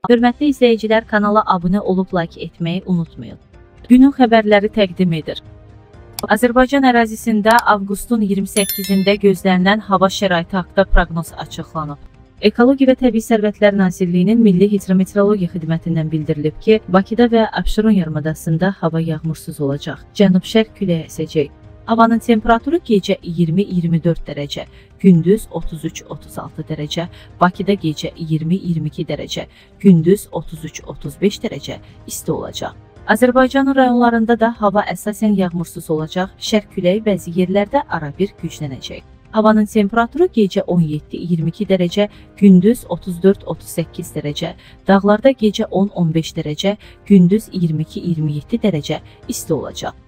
Hörmətli izləyicilər, kanala abunə olub like etməyi unutmayın. Günün xəbərləri təqdim edir. Azərbaycan ərazisində avqustun 28-də gözlənilən hava şəraiti haqqında proqnoz açıqlanıb. Ekologiya və Təbii Sərvətlər Nazirliyinin Milli Hidrometeorologiya Xidmətindən bildirilib ki, Bakıda və Abşeron yarımadasında hava yağmursuz olacaq. Cənub-şərq küləyi əsəcək. Havanın temperaturu gecə 20-24 dərəcə, gündüz 33-36 dərəcə, Bakıda gecə 20-22 dərəcə, gündüz 33-35 dərəcə isti olacaq. Azərbaycanın rayonlarında da hava əsasən yağmursuz olacaq, şərq küləyi bəzi yerlərdə arabir güclənəcək. Havanın temperaturu gecə 17-22 dərəcə, gündüz 34-38 dərəcə, dağlarda gecə 10-15 dərəcə, gündüz 22-27 dərəcə isti olacaq.